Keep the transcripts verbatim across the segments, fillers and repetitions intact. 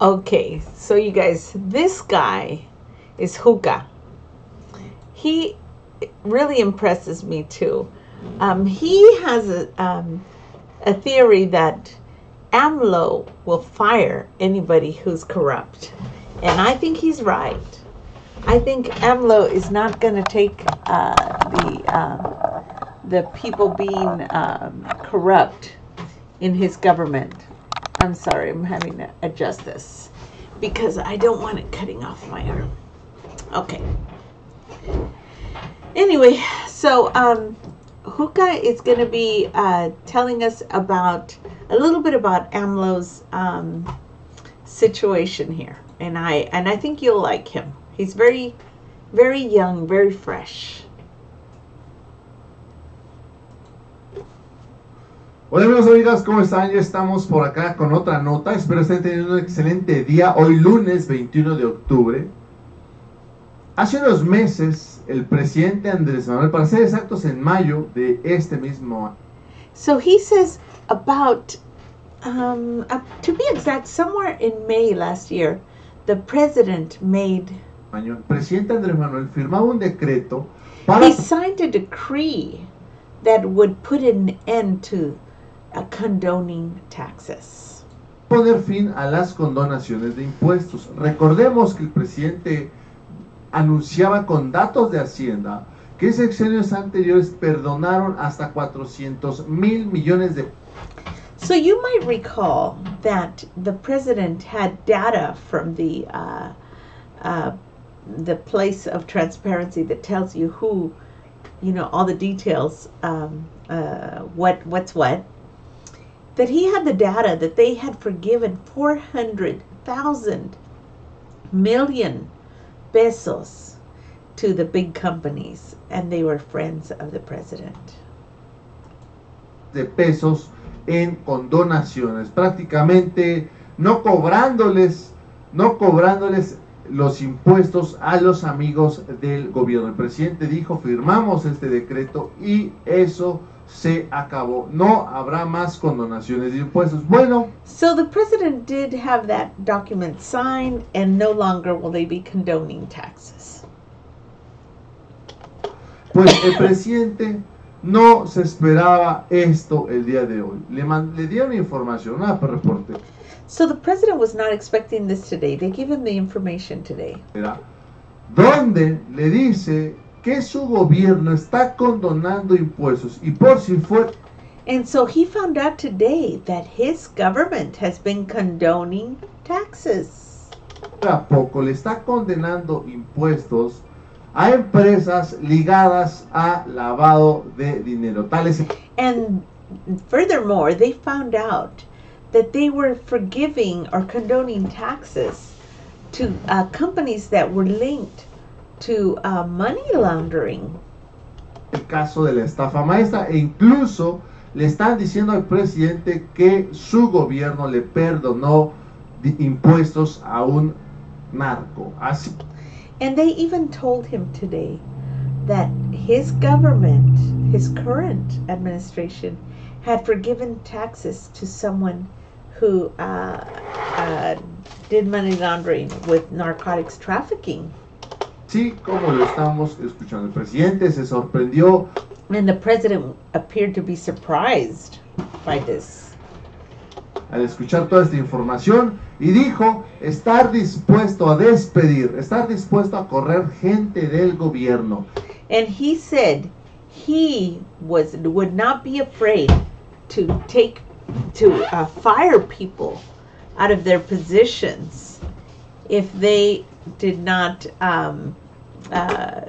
Okay, so you guys, this guy is Juca. He really impresses me too. Um, he has a, um, a theory that AMLO will fire anybody who's corrupt. And I think he's right. I think AMLO is not going to take uh, the uh, the people being um, corrupt in his government. I'm sorry, I'm having to adjust this because I don't want it cutting off my arm. Okay. Anyway, so um, Juca is going to be uh, telling us about a little bit about AMLO's um, situation here, and I and I think you'll like him. He's very, very young, very fresh. Hola amigos y amigas, ¿cómo están? Ya estamos por acá con otra nota. Espero estén teniendo un excelente día. Hoy lunes veintiuno de octubre. Hace unos meses, el presidente Andrés Manuel, para ser exactos, en mayo de este mismo año. So he says about, um, uh, to be exact, somewhere in May last year, the president made... El presidente Andrés Manuel firmaba un decreto para... He signed a decree that would put an end to uh, condoning taxes. Poner fin a las condonaciones de impuestos. Recordemos que el presidente anunciaba con datos de Hacienda que en sexenios anteriores perdonaron hasta cuatrocientos mil millones de... So you might recall that the president had data from the uh, uh, the place of transparency that tells you who, you know, all the details, um, uh, what what's what. That he had the data that they had forgiven four hundred thousand million pesos to the big companies, and they were friends of the president. De pesos en condonaciones, prácticamente no cobrándoles, no cobrándoles los impuestos a los amigos del gobierno. El presidente dijo, firmamos este decreto y eso se acabó. No habrá más condonaciones de impuestos. Bueno. So the president did have that document signed, and no longer will they be condoning taxes. Pues el presidente no se esperaba esto el día de hoy. Le, man, le dieron información, un reporte. So the president was not expecting this today. They gave him the information today. Donde le dice que su gobierno está condonando impuestos y por si fue... And so he found out today that his government has been condoning taxes. A poco le está condenando impuestos a empresas ligadas a lavado de dinero. Tales... And furthermore, they found out that they were forgiving or condoning taxes to uh, companies that were linked to uh, money laundering. El caso de la estafa maestra, e incluso le están diciendo al presidente que su gobierno le perdonó impuestos a un narco. Así. And they even told him today that his government, his current administration, had forgiven taxes to someone who uh, uh, did money laundering with narcotics trafficking. Sí, como lo estamos escuchando, el presidente se sorprendió. And the president appeared to be surprised by this. Al escuchar toda esta información y dijo estar dispuesto a despedir, estar dispuesto a correr gente del gobierno. And he said he was would not be afraid to take to uh, fire people out of their positions if they did not um, uh,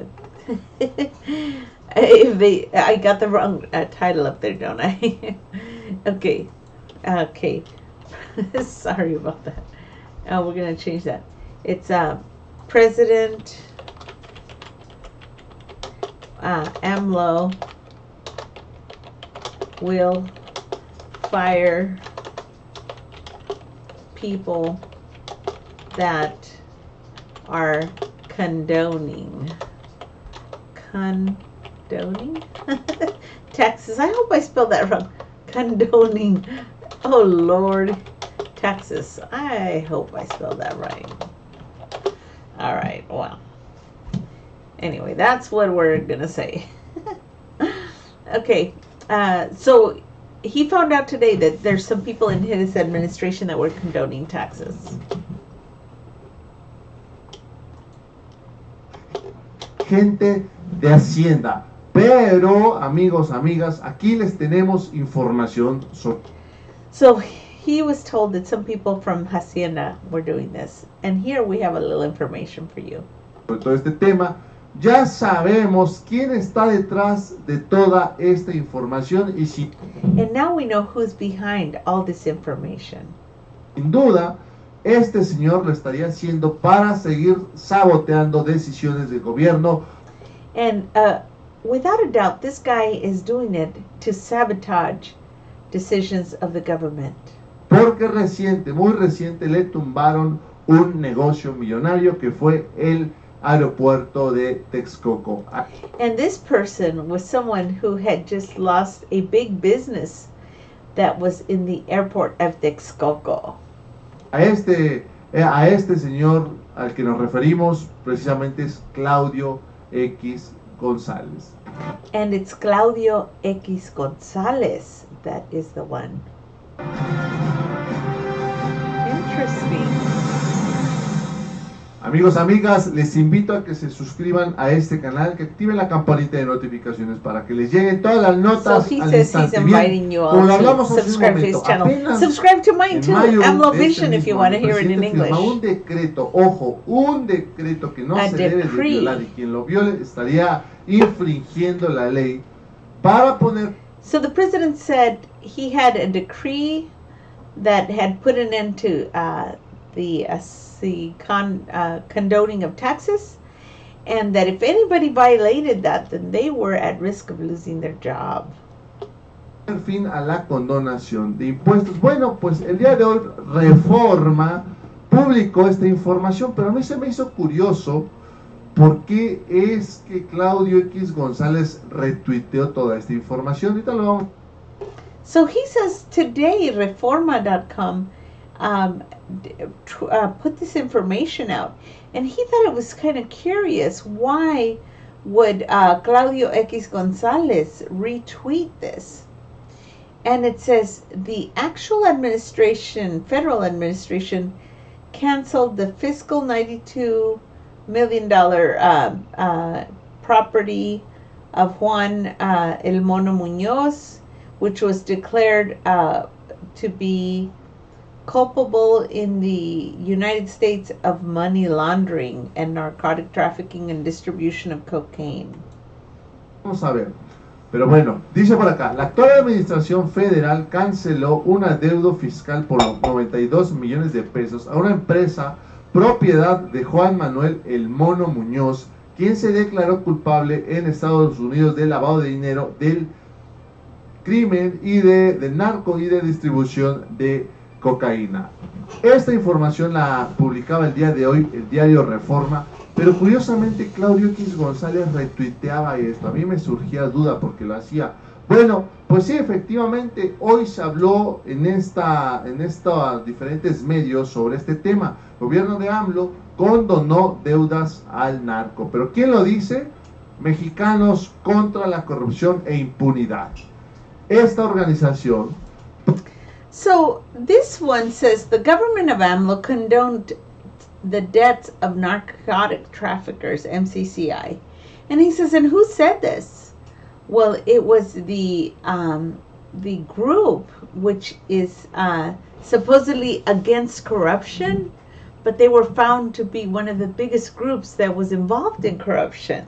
if they I got the wrong uh, title up there, don't I? okay okay sorry about that. Oh, we're gonna change that. It's uh, President uh, AMLO will fire people that are condoning condoning taxes. I hope I spelled that wrong. Condoning. Oh Lord. Texas. I hope I spelled that right. All right, well. Anyway, that's what we're going to say. Okay, uh, so he found out today that there's some people in his administration that were condoning taxes. Gente de Hacienda. Pero, amigos, amigas, aquí les tenemos información sobre... So he was told that some people from Hacienda were doing this. And here we have a little information for you. Sobre todo este tema. Ya sabemos quién está detrás de toda esta información y si... And now we know who's behind all this information. Sin duda, este señor lo estaría haciendo para seguir saboteando decisiones del gobierno. And uh, without a doubt, this guy is doing it to sabotage decisions of the government. Porque reciente, muy reciente, le tumbaron un negocio millonario que fue el aeropuerto de Texcoco. And this person was someone who had just lost a big business that was in the airport of Texcoco. A este, a este señor al que nos referimos precisamente es Claudio X González. And it's Claudio X González that is the one. Interesting. Amigos, amigas, les invito a que se suscriban a este canal, que activen la campanita de notificaciones para que les lleguen todas las notas So he al says he's instante. inviting Bien, you como all lo to hablamos hace un subscribe to his momento, channel. apenas Subscribe to mine en too, mayo AMLO de este Vision, if you mismo want to año, hear it in el presidente firma English. un decreto, ojo, un decreto que no A se debe de decree. violar y quien lo viole estaría infringiendo la ley para poner... So the president said he had a decree that had put an end to uh, the uh, the con, uh, condoning of taxes, and that if anybody violated that, then they were at risk of losing their job. fin a la condonación de impuestos. Bueno, pues el día de hoy Reforma publicó esta información, pero a mí se me hizo curioso por qué es que Claudio X González retuiteó toda esta información. Ahorita lo vamos. So he says today Reforma dot com um, uh, put this information out, and he thought it was kind of curious. Why would uh, Claudio X González retweet this? And it says the actual administration, federal administration, canceled the fiscal ninety-two million dollars uh, uh, property of Juan uh, El Mono Muñoz, which was declared uh, to be culpable in the United States of money laundering and narcotic trafficking and distribution of cocaine. Vamos a ver. Pero bueno, dice por acá, la actual administración federal canceló un adeudo fiscal por noventa y dos millones de pesos a una empresa propiedad de Juan Manuel El Mono Muñoz, quien se declaró culpable en Estados Unidos de lavado de dinero, del crimen y de, de narco y de distribución de cocaína. Esta información la publicaba el día de hoy el diario Reforma, pero curiosamente Claudio X González retuiteaba esto. A mí me surgía duda porque lo hacía. Bueno, pues sí, efectivamente, hoy se habló en esta, en estos diferentes medios sobre este tema. El gobierno de AMLO condonó deudas al narco. Pero ¿quién lo dice? Mexicanos contra la corrupción e impunidad. Esta organización. So this one says the government of AMLO condoned the debts of narcotic traffickers, M C C I. And he says, and who said this? Well, it was the um, the group which is uh, supposedly against corruption, but they were found to be one of the biggest groups that was involved in corruption.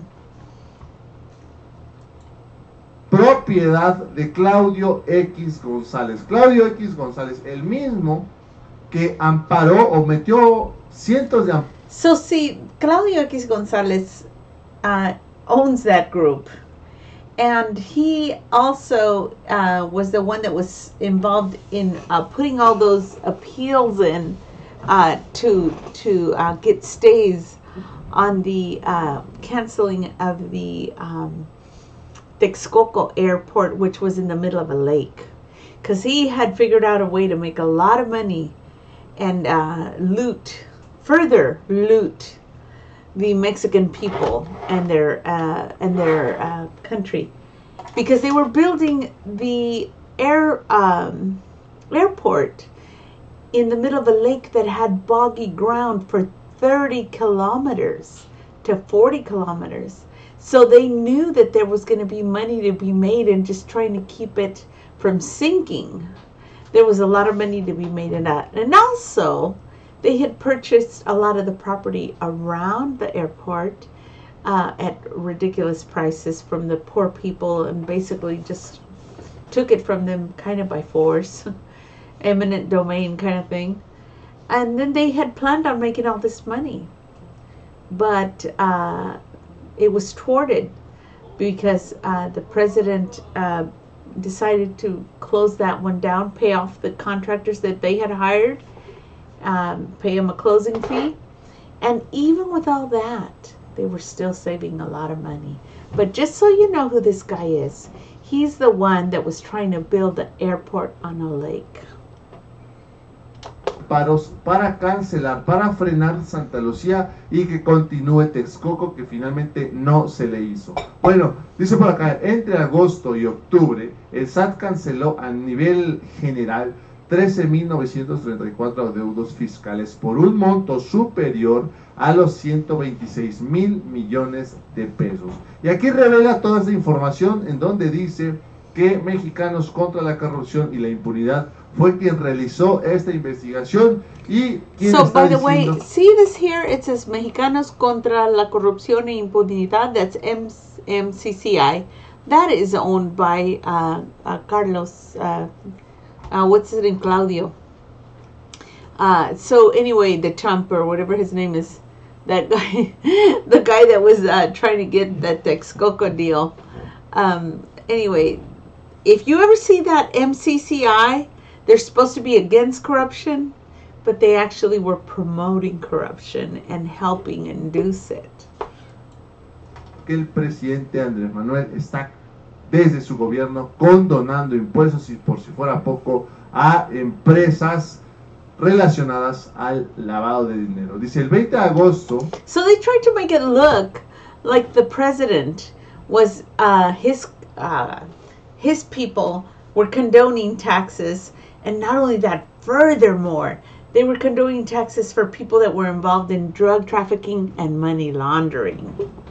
Propiedad de Claudio X González. Claudio X González, el mismo que amparó o metió cientos de amparos. So see, Claudio X González uh, owns that group. And he also uh, was the one that was involved in uh, putting all those appeals in uh, to to uh, get stays on the uh, canceling of the um, Texcoco airport, which was in the middle of a lake. Because he had figured out a way to make a lot of money and uh, loot, further loot the Mexican people and their uh, and their uh, country, because they were building the air um, airport in the middle of a lake that had boggy ground for thirty kilometers to forty kilometers. So they knew that there was going to be money to be made in just trying to keep it from sinking. There was a lot of money to be made in that. And also, they had purchased a lot of the property around the airport uh, at ridiculous prices from the poor people, and basically just took it from them kind of by force. Eminent domain kind of thing. And then they had planned on making all this money. But uh, it was thwarted because uh, the president uh, decided to close that one down, pay off the contractors that they had hired, um, pay them a closing fee. And even with all that, they were still saving a lot of money. But just so you know who this guy is, he's the one that was trying to build the airport on a lake. Paros para cancelar, para frenar Santa Lucía y que continúe Texcoco, que finalmente no se le hizo. Bueno, dice por acá, entre agosto y octubre, el S A T canceló a nivel general trece mil novecientos treinta y cuatro adeudos fiscales por un monto superior a los ciento veintiséis mil millones de pesos. Y aquí revela toda esta información en donde dice que Mexicanos contra la Corrupción y la Impunidad fue quien realizó esta investigación y quien So, está by the diciendo... way, see this here? It says Mexicanos contra la Corrupción e Impunidad. That's M C C I. That is owned by uh, uh, Carlos, uh, uh, what's his name, Claudio. Uh, so anyway, the Trump or whatever his name is, that guy, the guy that was uh, trying to get that Texcoco deal. Um, anyway, if you ever see that M C C I, they're supposed to be against corruption, but they actually were promoting corruption and helping induce it. Que el presidente Andrés Manuel está desde su gobierno condonando impuestos y por si fuera poco a empresas relacionadas al lavado de dinero. Dice el veinte de agosto. So they tried to make it look like the president was uh, his uh, his people were condoning taxes. And not only that, furthermore, they were condoning taxes for people that were involved in drug trafficking and money laundering.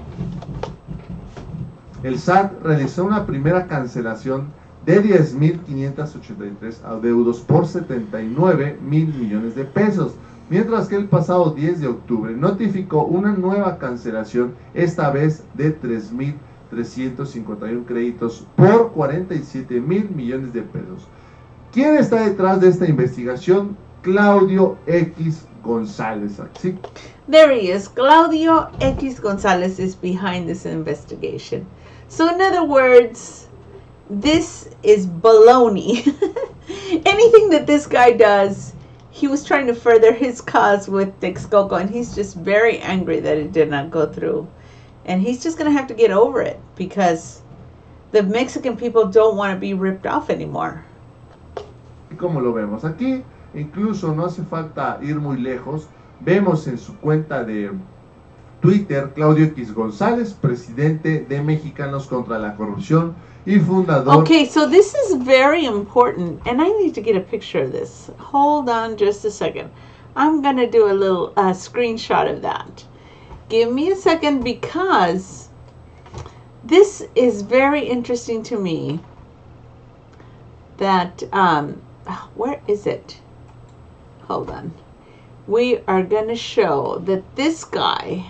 El S A T realizó una primera cancelación de diez mil quinientos ochenta y tres adeudos por setenta y nueve mil millones de pesos, mientras que el pasado diez de octubre notificó una nueva cancelación, esta vez de tres mil trescientos cincuenta y uno créditos por cuarenta y siete mil millones de pesos. ¿Quién está detrás de esta investigación? Claudio X González. ¿Sí? There he is. Claudio X González is behind this investigation. So in other words, this is baloney. Anything that this guy does, he was trying to further his cause with Texcoco, and he's just very angry that it did not go through. And he's just going to have to get over it because the Mexican people don't want to be ripped off anymore. Como lo vemos aquí, incluso no hace falta ir muy lejos, vemos en su cuenta de Twitter Claudio X González, presidente de Mexicanos contra la Corrupción y fundador. Okay, so this is very important, and I need to get a picture of this. Hold on just a second. I'm going to do a little uh, screenshot of that. Give me a second, because this is very interesting to me. That, um, where is it? Hold on. We are going to show that this guy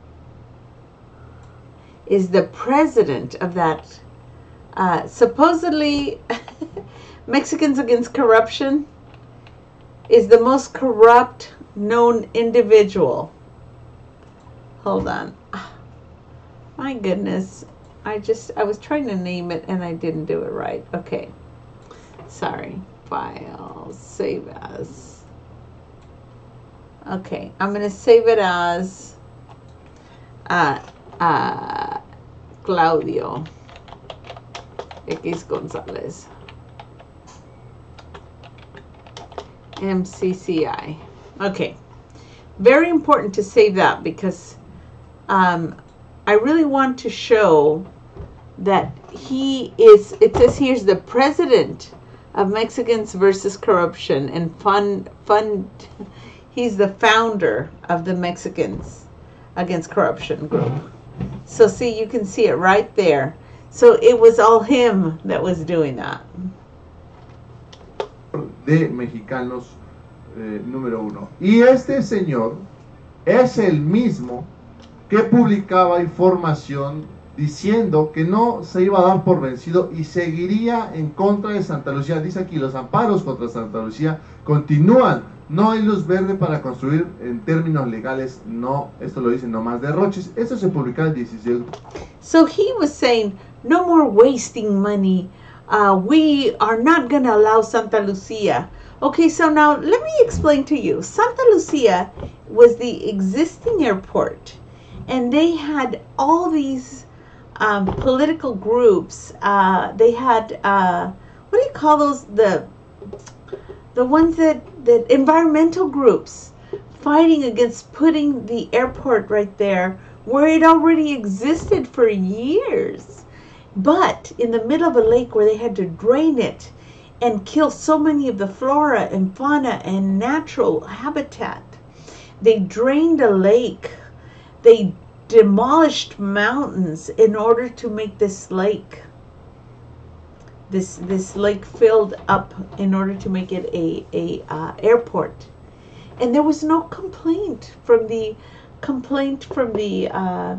is the president of that uh, supposedly Mexicans Against Corruption is the most corrupt known individual. Hold on. My goodness. I just, I was trying to name it and I didn't do it right. Okay. Sorry. File. Save as. Okay. I'm going to save it as uh, uh, Claudio X González. M C C I. Okay. Very important to save that because um, I really want to show that he is, it says here's the president of Mexicans versus Corruption and fund, fund, he's the founder of the Mexicans Against Corruption group. So see, you can see it right there. So it was all him that was doing that. De mexicanos eh, número uno. Y este señor es el mismo que publicaba información diciendo que no se iba a dar por vencido y seguiría en contra de Santa Lucía. Dice aquí, los amparos contra Santa Lucía continúan. No hay luz verde para construir en términos legales. No, esto lo dicen nomás derroches. Esto se publicó el dieciséis. So he was saying, no more wasting money. Uh, we are not going to allow Santa Lucia. Okay, so now let me explain to you. Santa Lucia was the existing airport, and they had all these um, political groups. Uh, they had, uh, what do you call those? The the ones that, that environmental groups fighting against putting the airport right there where it already existed for years. But in the middle of a lake where they had to drain it and kill so many of the flora and fauna and natural habitat. They drained a lake. They demolished mountains in order to make this lake. This this lake filled up in order to make it a, a uh, airport. And there was no complaint from the complaint from the uh,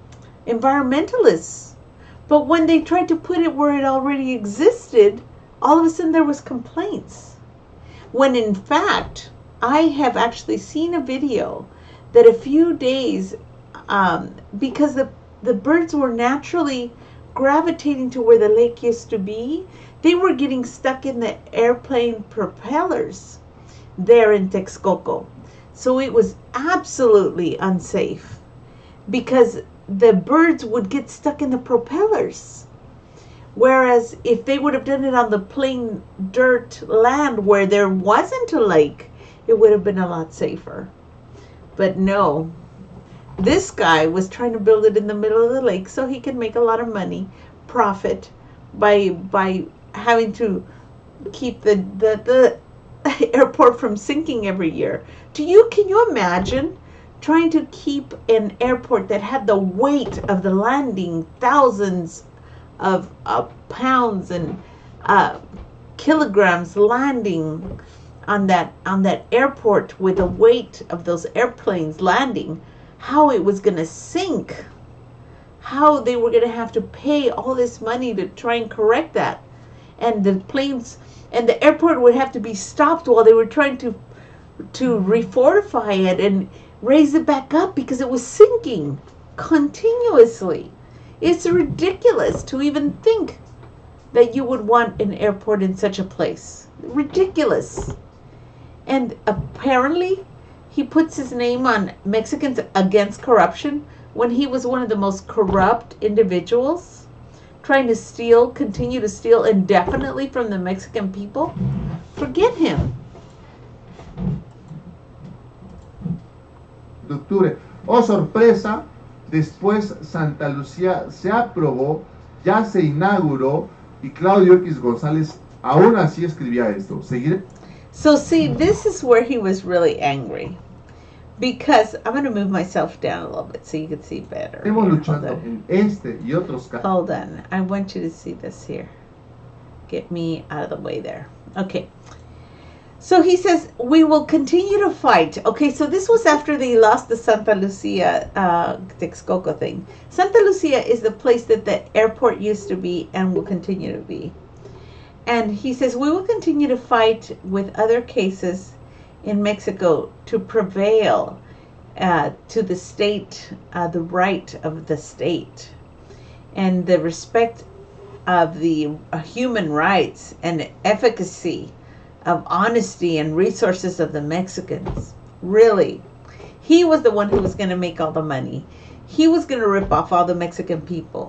environmentalists. But when they tried to put it where it already existed, all of a sudden there was complaints. When in fact, I have actually seen a video that a few days, um, because the, the birds were naturally gravitating to where the lake used to be, they were getting stuck in the airplane propellers there in Texcoco. So it was absolutely unsafe because the birds would get stuck in the propellers. Whereas if they would have done it on the plain dirt land where there wasn't a lake, it would have been a lot safer. But no, this guy was trying to build it in the middle of the lake so he could make a lot of money, profit, by by having to keep the, the, the airport from sinking every year. Do you, can you imagine trying to keep an airport that had the weight of the landing, thousands of uh, pounds and uh, kilograms landing on that on that airport with the weight of those airplanes landing, how it was going to sink, how they were going to have to pay all this money to try and correct that, and the planes and the airport would have to be stopped while they were trying to to refortify it and raise it back up because it was sinking continuously. It's ridiculous to even think that you would want an airport in such a place. Ridiculous. And apparently he puts his name on Mexicans Against Corruption when he was one of the most corrupt individuals trying to steal, continue to steal indefinitely from the Mexican people. Forget him. De octubre. Oh, sorpresa, después Santa Lucía se aprobó, ya se inauguró y Claudio X González aún así escribía esto. Seguiré. So see, this is where he was really angry. Because, I'm going to move myself down a little bit so you can see better. Estamos luchando en este y otros casos. Hold on, I want you to see this here. Get me out of the way there. Okay. So he says, we will continue to fight. Okay, so this was after they lost the Santa Lucia uh, Texcoco thing. Santa Lucia is the place that the airport used to be and will continue to be. And he says, we will continue to fight with other cases in Mexico to prevail uh, to the state, uh, the right of the state, and the respect of the uh, human rights and efficacy of honesty and resources of the Mexicans. Really, he was the one who was going to make all the money. He was going to rip off all the Mexican people.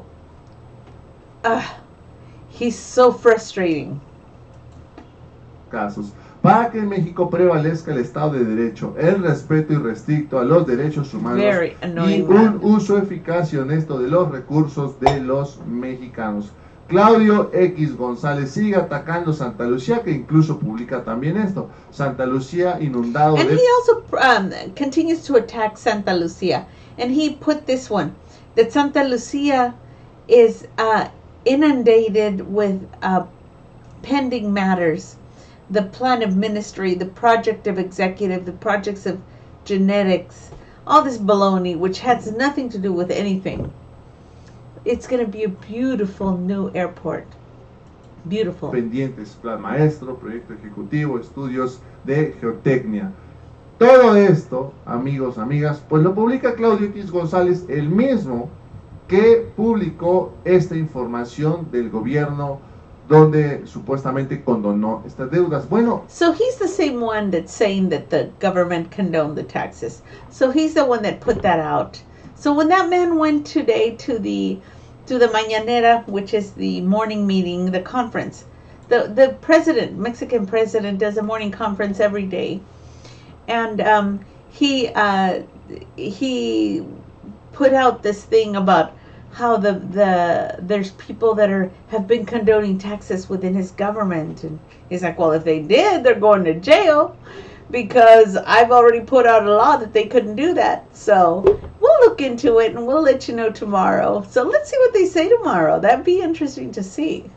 Ugh, he's so frustrating. Casos. para que en México prevalezca el Estado de Derecho, el respeto irrestricto a los derechos humanos y un uso eficaz y honesto de los recursos de los mexicanos. Claudio X González sigue atacando Santa Lucía, que incluso publica también esto. Santa Lucía inundado and de... he also um, continues to attack Santa Lucía. And he put this one, that Santa Lucía is uh, inundated with uh, pending matters. The plan of ministry, the project of executive, the projects of genetics, all this baloney, which has nothing to do with anything. It's going to be a beautiful new airport. Beautiful. Pendientes, plan maestro, proyecto ejecutivo, estudios de geotecnia. Todo esto, amigos, amigas, pues lo publica Claudio X González, el mismo que publicó esta información del gobierno donde supuestamente condonó estas deudas. Bueno, so he's the same one that's saying that the government condoned the taxes. So he's the one that put that out. So when that man went today to the to the Mañanera, which is the morning meeting, the conference, the the president, Mexican president, does a morning conference every day, and um, he uh, he put out this thing about how the the there's people that are have been condoning taxes within his government, and he's like, well, if they did, they're going to jail, because I've already put out a law that they couldn't do that. So we'll look into it and we'll let you know tomorrow. So let's see what they say tomorrow. That'd be interesting to see.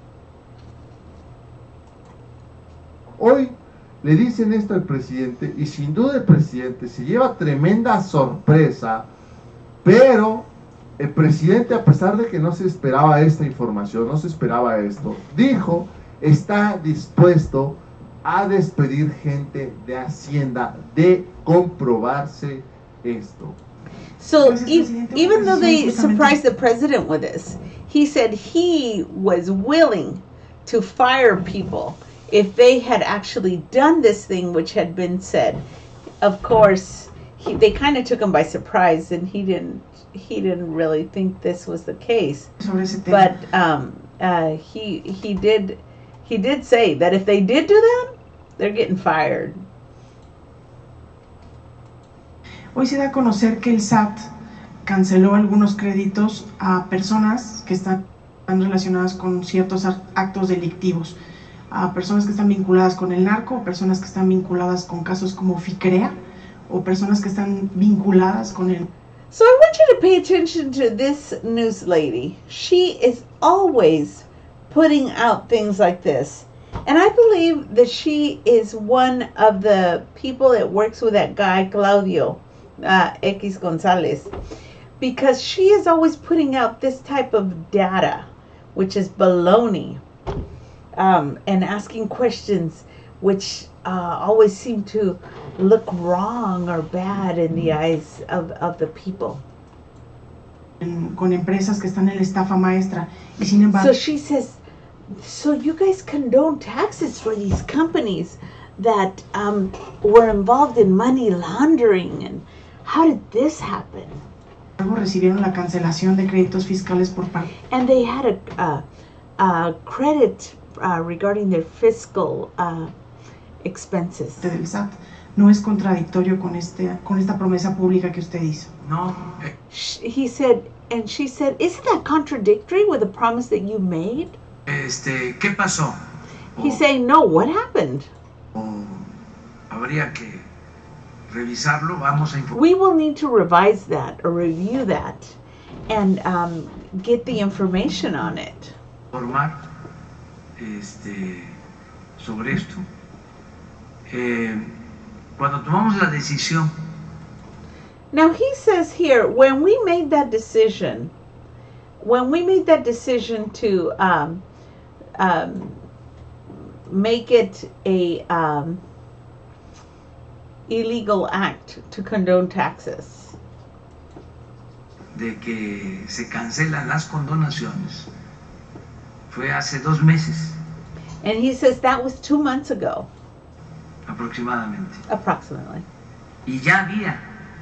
Hoy le dicen esto al presidente y sin duda el presidente se lleva tremenda sorpresa, pero el presidente, a pesar de que no se esperaba esta información, no se esperaba esto, dijo, está dispuesto a despedir gente de Hacienda de comprobarse esto. So e even though they surprised the president with this, he said he was willing to fire people if they had actually done this thing which had been said. Of course, he, they kind of took him by surprise, and he didn't he didn't really think this was the case. But um, uh, he he did he did say that if they did do that, they're getting fired. Hoy se da a conocer que el S A T canceló algunos créditos a personas que están relacionadas con ciertos actos delictivos, a personas que están vinculadas con el narco, personas que están vinculadas con casos como FICREA, o personas que están vinculadas con el... So I want you to pay attention to this news lady. She is always putting out things like this. And I believe that she is one of the people that works with that guy, Claudio uh, X González, because she is always putting out this type of data, which is baloney, um, and asking questions which uh, always seem to look wrong or bad in the eyes of, of the people. Con empresas que están en la estafa maestra. Y sin embargo, so she says, so you guys condone taxes for these companies that um, were involved in money laundering, and how did this happen? Recibieron la cancelación de créditos fiscales por parte. And they had a, a, a credit uh, regarding their fiscal uh, expenses. Del S A T. No es contradictorio con este con esta promesa pública que usted hizo. No. He said, and she said, isn't that contradictory with the promise that you made? Este, ¿qué pasó? He's saying, no, what happened? O habría que revisarlo, vamos a informar. We will need to revise that or review that and um, get the information on it. Informar este, sobre esto. Eh, cuando tomamos la decisión. Now he says here, when we made that decision, when we made that decision to um, um, make it a um, illegal act to condone taxes, de que se cancelan las condonaciones, fue hace dos meses. And he says that was two months ago. Aproximadamente. Approximately. Y ya había,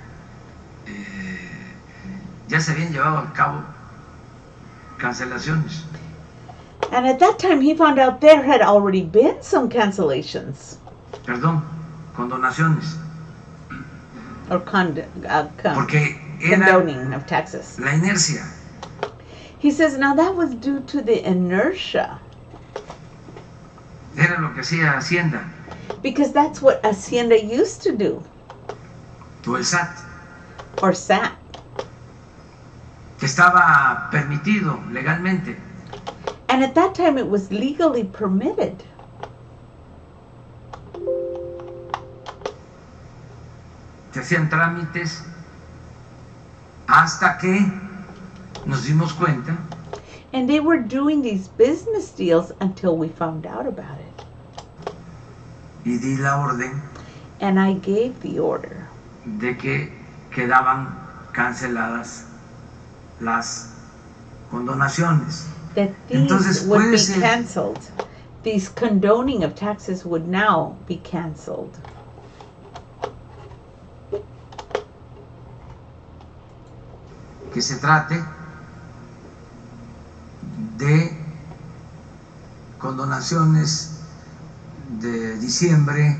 eh, ya se habían llevado a cabo cancelaciones. And at that time he found out there had already been some cancellations. perdón, condonaciones, Or cond- uh, con- porque era condoning of taxes. la inercia. He says, now that was due to the inertia, Era lo que hacía Hacienda because that's what Hacienda used to do, o el S A T, or S A T. que estaba permitido legalmente. And at that time, it was legally permitted. Se hacían trámites hasta que nos dimos cuenta And they were doing these business deals until we found out about it. y di la orden And I gave the order de que quedaban canceladas las condonaciones. that these Entonces, would puede be ser- canceled. These condoning of taxes would now be canceled. Que se trate de condonaciones de diciembre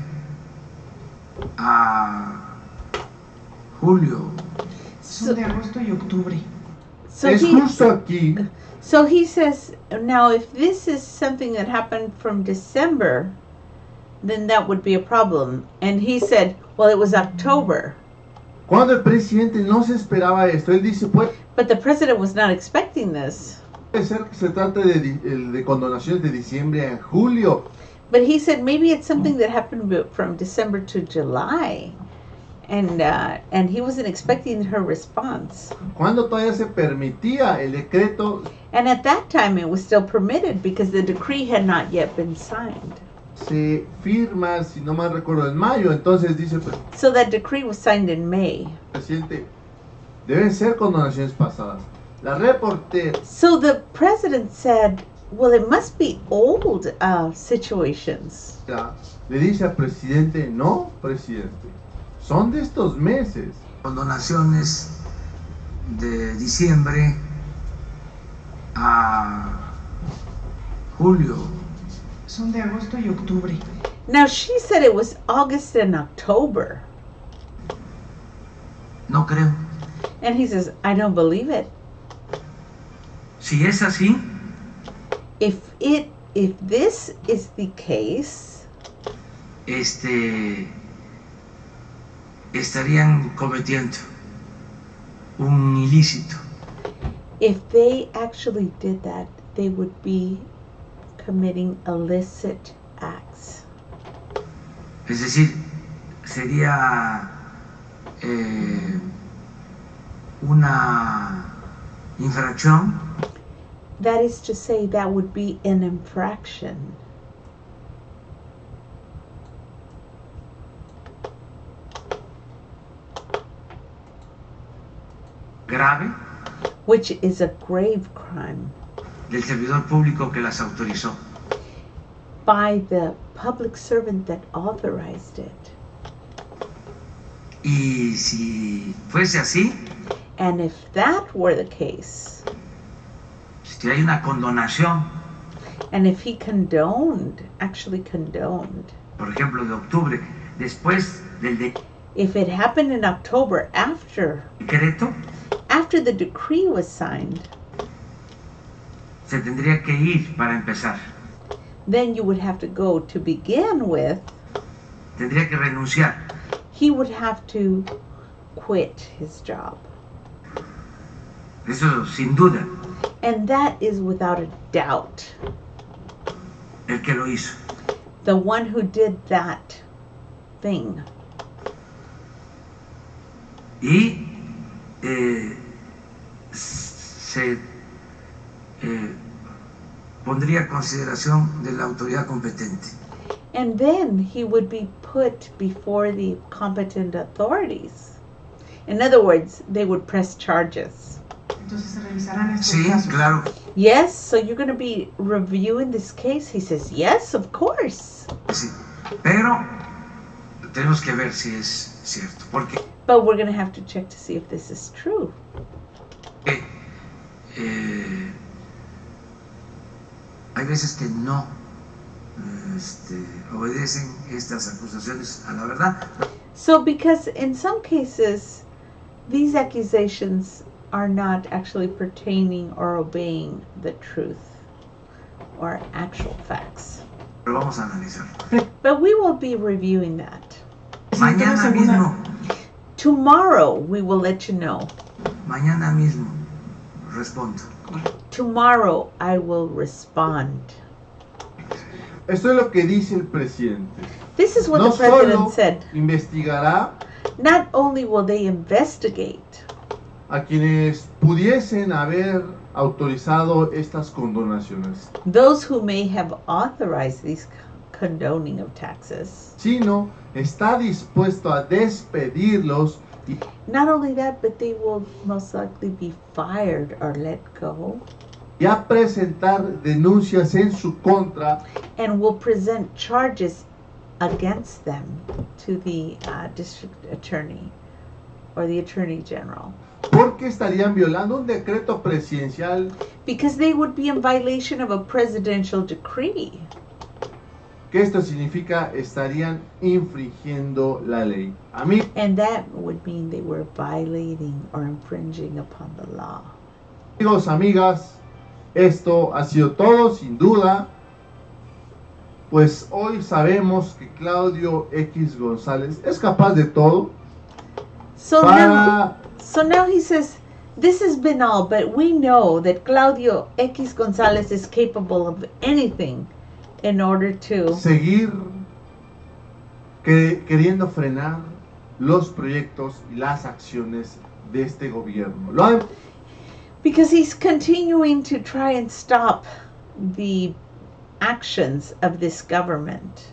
a julio. Son de agosto y octubre. So es he, justo aquí so he says, now if this is something that happened from December, then that would be a problem. And he said, well, it was October. cuando el presidente no se esperaba esto. Él dice, puede But the president was not expecting this. ser que se trate de, di- el- de condonaciones de diciembre a julio. But he said maybe it's something that happened be- from December to July. And uh, and he wasn't expecting her response. Cuando todavía se permitía el decreto, And at that time it was still permitted because the decree had not yet been signed. se firma, si no mal recuerdo, en mayo. Entonces dice el So that decree was signed in May. presidente, deben ser condonaciones pasadas. La reportera So the president said, well, it must be old uh, situations. le dice al presidente, no, presidente, son de estos meses. Condonaciones de diciembre a julio. Son de agosto y octubre. Now she said it was August and October. No creo. And he says, I don't believe it. Si es así, If it if this is the case, este, estarían cometiendo un ilícito. if they actually did that, they would be committing illicit acts. Es decir, sería eh, una infracción That is to say, that would be an infraction. grave Which is a grave crime del servidor público que las autorizó. by the public servant that authorized it. Y si fuese así, And if that were the case, si hay una condonación, and if he condoned, actually condoned, por ejemplo, de octubre, después del if it happened in October after decreto, after the decree was signed, se tendría que ir para empezar. then you would have to go to begin with. Tendría que renunciar. He would have to quit his job. Eso sin duda, And that is without a doubt el que lo hizo. the one who did that thing. Y eh, se eh, pondría a consideración de la autoridad competente. And then he would be put before the competent authorities. In other words, they would press charges. Entonces se revisarán estos Sí, casos. claro. Yes, so you're going to be reviewing this case? He says, yes, of course. Sí. Pero tenemos que ver si es cierto. Porque But we're going to have to check to see if this is true. eh, hay veces que no este, obedecen estas acusaciones a la verdad. So because in some cases, these accusations are not actually pertaining or obeying the truth or actual facts. Pero vamos a analizar. But we will be reviewing that. Mañana mismo, Tomorrow we will let you know. mañana mismo respondo. Tomorrow I will respond. Esto es lo que dice el presidente. This is what No the president solo said. investigará Not only will they investigate a quienes pudiesen haber autorizado estas condonaciones, those who may have authorized these condoning of taxes, sino está dispuesto a despedirlos y not only that, but they will most likely be fired or let go, y a presentar denuncias en su contra and will present charges against them to the uh, district attorney or the attorney general, porque estarían violando un decreto presidencial because they would be in violation of a presidential decree. que esto significa estarían infringiendo la ley. Amigos, And that would mean they were violating or infringing upon the law. amigas, esto ha sido todo, sin duda. Pues hoy sabemos que Claudio X González es capaz de todo So now, para so now he says, this has been all, but we know that Claudio X González is capable of anything in order to seguir que- queriendo frenar los proyectos y las acciones de este gobierno. Lo ha because he's continuing to try and stop the actions of this government.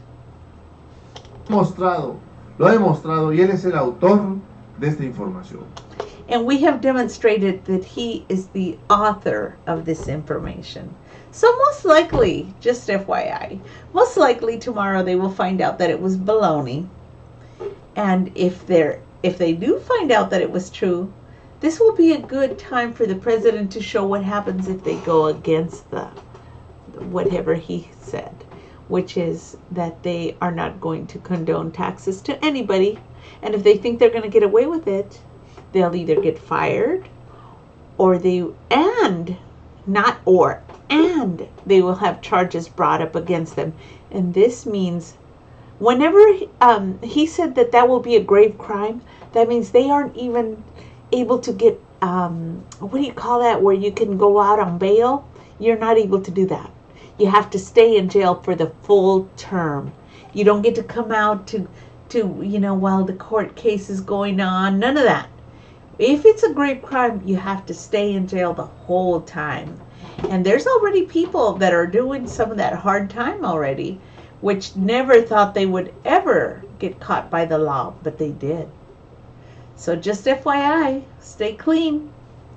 demostrado, lo ha demostrado y él es el autor de esta información. And we have demonstrated that he is the author of this information. So most likely, just F Y I, most likely tomorrow they will find out that it was baloney. And if they're if they do find out that it was true, this will be a good time for the president to show what happens if they go against the whatever he said, which is that they are not going to condone taxes to anybody. And if they think they're going to get away with it, they'll either get fired or they and not or and they will have charges brought up against them. And this means whenever um, he said that that will be a grave crime, that means they aren't even able to get um, what do you call that, where you can go out on bail. You're not able to do that. You have to stay in jail for the full term. You don't get to come out to to you know while the court case is going on. None of that. If it's a grave crime, you have to stay in jail the whole time. And there's already people that are doing some of that hard time already, which never thought they would ever get caught by the law, but they did. So just F Y I, stay clean.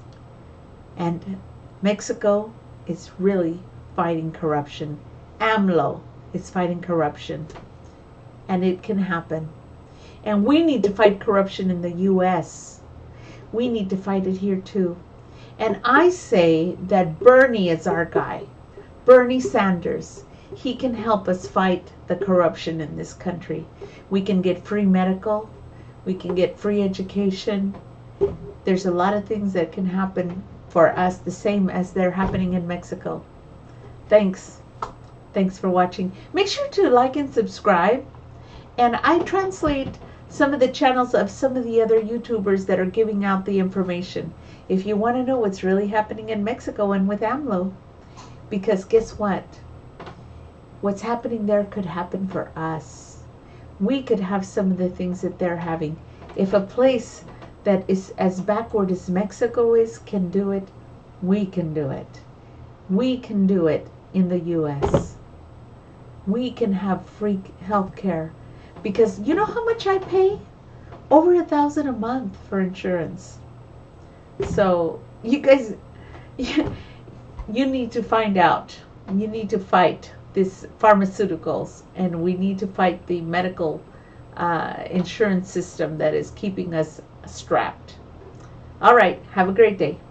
And Mexico is really fighting corruption. AMLO is fighting corruption. And it can happen. And we need to fight corruption in the U S We need to fight it here too. And I say that Bernie is our guy. Bernie Sanders. He can help us fight the corruption in this country. We can get free medical. We can get free education. There's a lot of things that can happen for us the same as they're happening in Mexico. Thanks. Thanks for watching. Make sure to like and subscribe. And I translate some of the channels of some of the other YouTubers that are giving out the information. If you want to know what's really happening in Mexico and with AMLO. Because guess what? What's happening there could happen for us. We could have some of the things that they're having. If a place that is as backward as Mexico is can do it, we can do it. We can do it in the U S We can have free health care. Because you know how much I pay? Over a thousand a month for insurance. So you guys, you, you need to find out. You need to fight this pharmaceuticals, and we need to fight the medical uh, insurance system that is keeping us strapped. All right. Have a great day.